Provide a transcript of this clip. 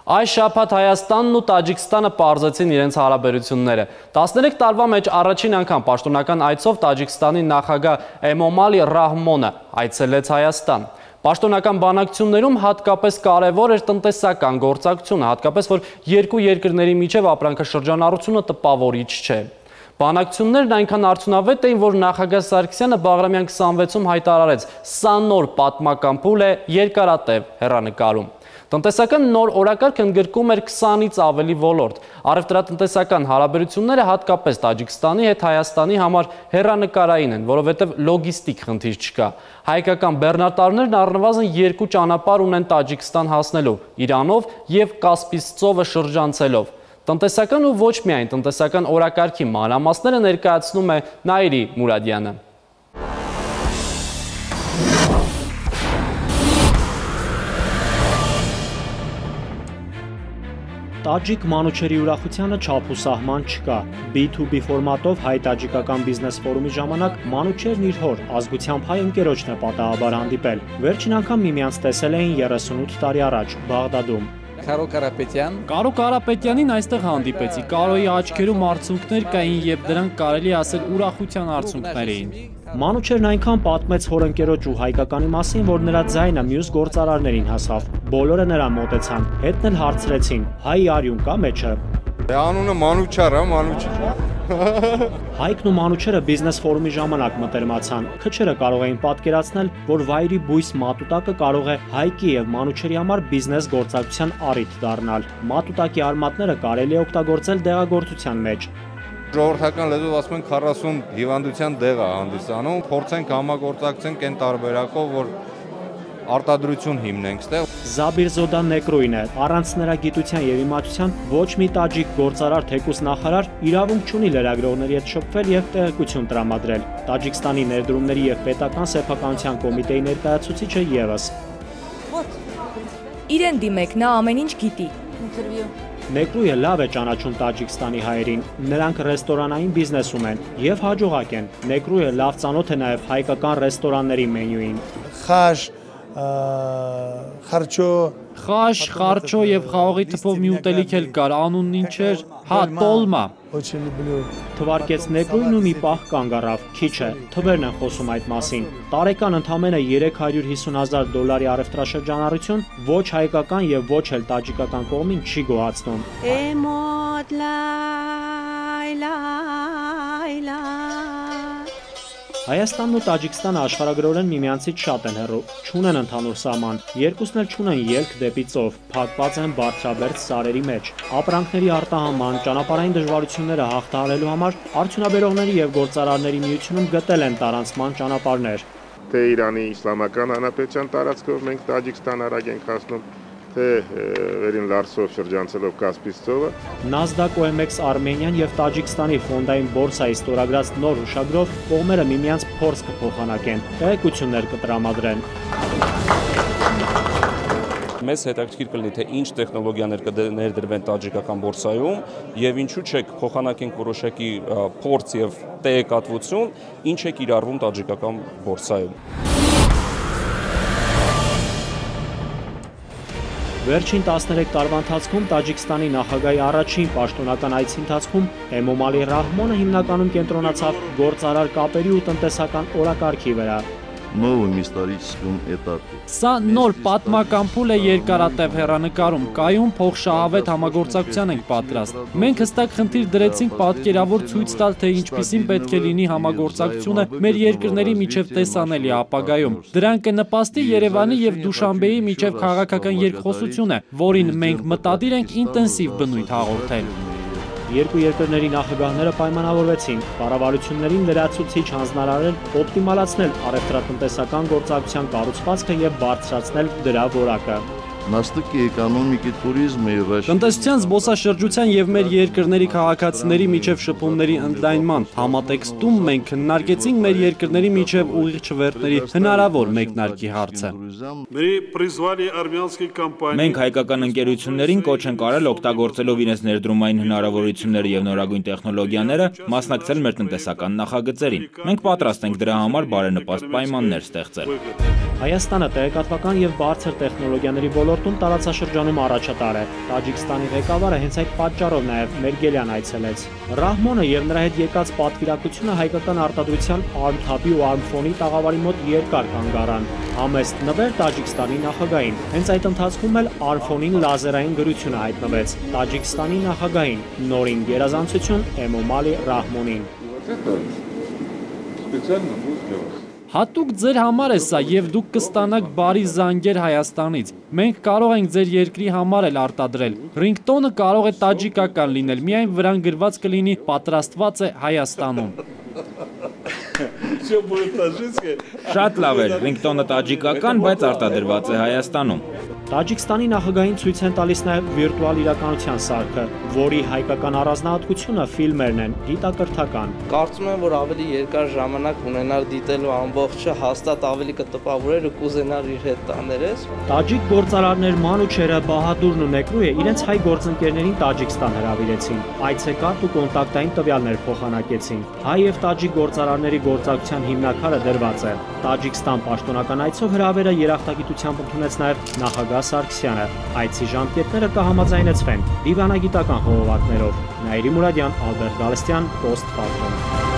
Այս շաբաթ Հայաստանն ու Տաջիկստանը պարզեցին իրենց հարաբերությունները։ 13 տարվա մեջ առաջին անգամ պաշտոնական այցով Տաջիկստանի նախագահ Էմոմալի Ռահմոնը այցելեց Հայաստան։ Պաշտոնական բանակցություններում հատկապես կարևոր էր տնտեսական գործակցությունը, հատկապես որ երկու երկրների միջև ապրանքաշրջանառությունը տպավորիչ չէ։ Բանակցություններն այնքան արդյունավետ էին, որ նախագահ Սարգսյանը Բաղրամյան 26-ում հայտարարեց՝ սա նոր պատմական փուլ է երկարատև հեռանկարում։ Տնտեսական նոր օրակարգ ընդգրկում էր 20-ից ավելի ոլորտ։ Առևտրատնտեսական հարաբերությունները հատկապես Տաջիկստանի հետ Հայաստանի համար հեռանկարային են, որովհետև լոգիստիկ խնդիր չկա։ Հայկական բեռնատարներն առնվազն 2 ճանապարհ ունեն Տաջիկստան հասնելու՝ Իրանով և Կասպից ծովը շրջանցելով։ Տնտեսական ու ոչ միայն տնտեսական օրակարգի մանրամասները ներկայացնում է Նաիրի Մուրադյանը։ Տաջիկ մանուչերի ուրախությանը չափ ու սահման չկա։ B2B ֆորմատով հայ-տաջիկական բիզնես ֆորումի ժամանակ մանուչերն իր հոր ազգությամբ հայ ընկերոջն է պատահաբար հանդիպել։ Վերջին անգամ միմյանց տեսել էին 38 տարի առաջ Բաղդադում։ Կարո Կարապետյանին այստեղ հանդիպեցի, Կարոյի աչքերում արցունքներ կային և դրանք կարելի ասել ուրախության արցունքներ էին։ Մանուչերն այնքան պատմեց հոր ընկերոջ ու հայկականի մասին, որ նրա ձայնը մյուս գործարարներին հասավ։ Բոլորը նրան մոտեցան, հետն էլ հարցրեցին՝ հայ արյուն կա մեջը։ Անունը Մանուչար է, Մանուչար։ Հայկն ու մանուչերը բիզնես ֆորումի ժամանակ մտերմացան։ Քչերը կարող էին պատկերացնել, որ վայրի բույս մատուտակը կարող է հայկի և մանուչերի համար բիզնես գործակցության առիթ դառնալ։ Մատուտակի արմատները կարելի է օգտագործել դեղագործության մեջ։ Ժողովրդական լեզվով ասում են 40 հիվանդության դեղ է հանդիսանում, փորձենք համագործակցենք այն տարբերակով, որ արտադրություն հիմնենք ստեղ։ Զաբիր Զոդա Նեկրույն է, առանց նրա գիտության և իմացության ոչ մի տաջիկ գործարար թեկուզ նախարար իրավունք չունի լրագրողների հետ շփվել և տեղեկություն տրամադրել։ Տաջիկստանի ներդրումների և պետական սեփականության կոմիտեի ներկայացուցիչը ևս։ Իրեն դիմեք, նա ամեն ինչ գիտի։ Նեկրույը լավ է ճանաչում Տաջիկստանի հայերին, նրանք ռեստորանային բիզնեսում են և հաջողակ են։ Նեկրույը լավ ծանոթ է նաև հայկական ռեստորանների մենյուին։ Խաշ, խարչո և խաղողի թփով մի ուտելիք էլ կար, անունն ինչ էր, հա, տոլմա։ Թվարկեց Նեկրույն ու մի պահ կանգ առավ, քիչ է, թվերն են խոսում այդ մասին։ Տարեկան ընդամենը $350,000 առևտրաշրջանառություն ոչ հայկական և ոչ էլ տաջիկական կողմին չի գոհացնում։ Հայաստանն ու Տաջիկստանը աշխարհագրորեն միմյանցից շատ են հեռու, չունեն ընդհանուր սահման, երկուսն էլ չունեն ելք դեպի ծով, փակված են բարձրաբերդ սարերի մեջ։ Ապրանքների արտահանման, ճանապարհային դժվարությունները հաղթահարելու համար արդյունաբերողների և գործարարների միությունում գտել են տարանցման ճանապարհներ։ Թե Իրանի Իսլամական Հանրապետության տարածքով մենք Տաջիկստան արագ ենք հասնում, թե վերին Լարսով շրջանցելով Կասպից ծովը։ Nasdaq OMX Արմենիան և Տաջիկստանի ֆոնդային բորսայի ստորագրած նոր հուշագրով կողմերը միմյանց փորձ կփոխանակեն, տեղեկություններ կտրամադրեն։ Մեզ հետաքրքիր կլինի, թե ինչ տեխնոլոգիաներ կներդրվեն տաջիկական բորսայում և ինչու չեք փոխանակենք որոշակի փորձ և տեղեկատվություն, ինչ է կիրառվում տաջիկական բորսայում։ Վերջին 13 տարվա ընթացքում Տաջիկստանի նախագահի առաջին պաշտոնական այցի ընթացքում Էմոմալի Ռահմոնը հիմնականում կենտրոնացավ գործարար կապերի ու տնտեսական օրակարգի վրա։ Սա նոր պատմական փուլ է երկարատև հեռանկարում, կայուն փոխշահավետ համագործակցության ենք պատրաստ։ Մենք հստակ խնդիր դրեցինք պատկերավոր ցույց տալ, թե ինչպիսին պետք է լինի համագործակցությունը մեր երկրների միջև տեսանելի ապագայում։ Դրան կնպաստի Երևանի և Դուշանբեի միջև քաղաքական երկխոսությունը, որին մենք մտադիր ենք ինտենսիվ բնույթ հաղորդել։ Երկու երկրների նախագահները պայմանավորվեցին կառավարություններին լրացուցիչ հանձնարարել օպտիմալացնել առևտրատնտեսական գործակցության կառուցվածքը և բարձրացնել դրա որակը։ Տնտեսության, զբոսաշրջության և մեր երկրների քաղաքացիների միջև շփումների ընդլայնման համատեքստում մենք քննարկեցինք մեր երկրների միջև ուղիղ չվերթների հնարավոր մեկնարկի հարցը։ Մենք հայկական ընկերություններին կոչ ենք արել օգտագործելով իրենց ներդրումային հնարավորությունները և նորագույն տեխնոլոգիաները մասնակցել մեր տնտեսական նախագծերին։ Մենք պատրաստ ենք դրա համար բարենպաստ պայմաններ ստեղծել։ Հայաստանը տեղեկատվական եւ բարձր տեխնոլոգիաների ոլորտում տարածաշրջանում առաջատար է։ Տաջիկստանի ղեկավարը հենց այդ պատճառով նաեւ Մերգելյան այցելեց։ Ռահմոնը եւ նրա հետ եկած պատվիրակությունը հայկական արտադրության Armthab-ի ու Armphone-ի տաղավարի մոտ երկար կանգ առան։ Համեստ նվեր Տաջիկստանի նախագահին։ Հենց այդ ընթացքում էլ Armphone-ին լազերային գրությունը հայտնվեց Տաջիկստանի նախագահին։ Նորին գերազանցություն Էմոմալի Ռահմոնին։ Հատուկ ձեր համար է սա եւ դուք կստանաք բարի զանգեր Հայաստանից։ Մենք կարող ենք ձեր երկրի համար էլ արտադրել։ Ռինգտոնը կարող է տաջիկական լինել, միայն վրան գրված կլինի պատրաստված է Հայաստանում։ Շատ լավ էր, ռինգտոնը տաջիկական, բայց արտադրված է Հայաստանում։ Տաջիկստանի նախագահին ցույց են տալիս նաև վիրտուալ իրականության սարքը, որի հայկական առանձնահատկությունը ֆիլմերն են, գիտակրթական։ Կարծում եմ, որ ավելի երկար ժամանակ ունենար դիտելու ամբողջը, հաստատ ավելի կտպավորեր ու կուզենար իր հետ տաներես։ Տաջիկ գործարարներ Մանուչերը, Բահադուրն ու Նեկրույը իրենց հայ գործընկերներին Տաջիկստան հրավիրեցին։ Այցեկարգ ու կոնտակտային տվյալներ փոխանակեցին։ Հայ եւ տաջիկ գործարարների գործակցության հիմնաքարը դրված է։ Տաջիկստան պաշտոնական այցով հրավերը երախտագիտությամբ ընդունեց նաև նախագահ Սարգսյանը։ Այցի ժամկետները կհամաձայնեցվեն դիվանագիտական խողովակներով։ Նաիրի Մուրադյան, Ալբերտ Գալստյան, Post Factum։